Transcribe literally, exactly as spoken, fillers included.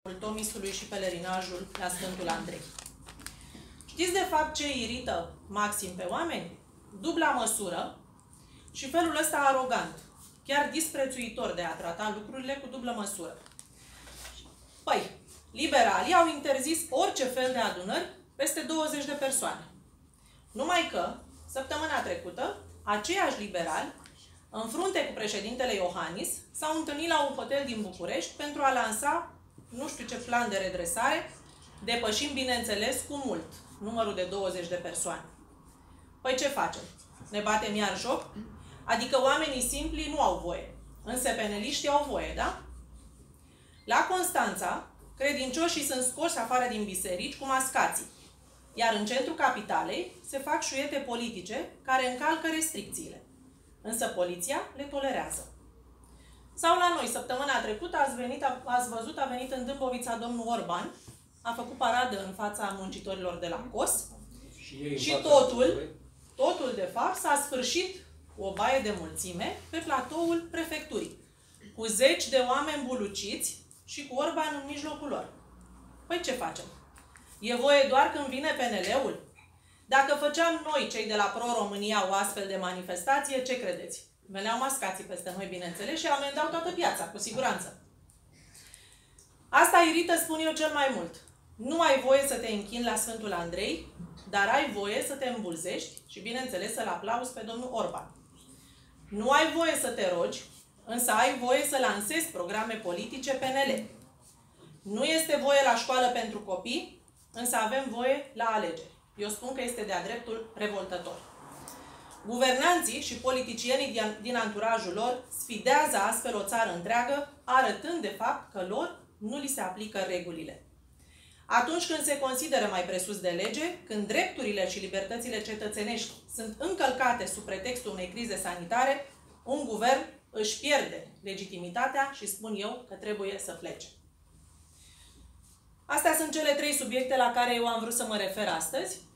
Tomisului și pelerinajul la Sfântul Andrei. Știți de fapt ce irită maxim pe oameni? Dubla măsură și felul ăsta arogant, chiar disprețuitor de a trata lucrurile cu dublă măsură. Păi, liberalii au interzis orice fel de adunări peste douăzeci de persoane. Numai că, săptămâna trecută, aceiași liberali, în frunte cu președintele Iohannis, s-au întâlnit la un hotel din București pentru a lansa nu știu ce plan de redresare, depășim, bineînțeles, cu mult numărul de douăzeci de persoane. Păi ce facem? Ne batem iar joc? Adică oamenii simpli nu au voie, însă peneliștii au voie, da? La Constanța, credincioșii sunt scoși afară din biserici cu mascații, iar în centrul capitalei se fac șuiete politice care încalcă restricțiile, însă poliția le tolerează. Sau la noi, săptămâna trecută, ați, venit, ați văzut, a venit în Dâmbovița domnul Orban, a făcut paradă în fața muncitorilor de la C O S și, și totul, totul, de fapt, s-a sfârșit o baie de mulțime pe platoul prefecturii, cu zeci de oameni buluciți și cu Orban în mijlocul lor. Păi ce facem? E voie doar când vine P N L-ul? Dacă făceam noi, cei de la Pro-România, o astfel de manifestație, ce credeți? Veneau mascații peste noi, bineînțeles, și amendau toată piața, cu siguranță. Asta irită, spun eu, cel mai mult. Nu ai voie să te închini la Sfântul Andrei, dar ai voie să te îmbulzești și, bineînțeles, să-l aplauzi pe domnul Orban. Nu ai voie să te rogi, însă ai voie să lansezi programe politice P N L. Nu este voie la școală pentru copii, însă avem voie la alegeri. Eu spun că este de-a dreptul revoltător. Guvernanții și politicienii din anturajul lor sfidează astfel o țară întreagă, arătând de fapt că lor nu li se aplică regulile. Atunci când se consideră mai presus de lege, când drepturile și libertățile cetățenești sunt încălcate sub pretextul unei crize sanitare, un guvern își pierde legitimitatea și spun eu că trebuie să plece. Astea sunt cele trei subiecte la care eu am vrut să mă refer astăzi.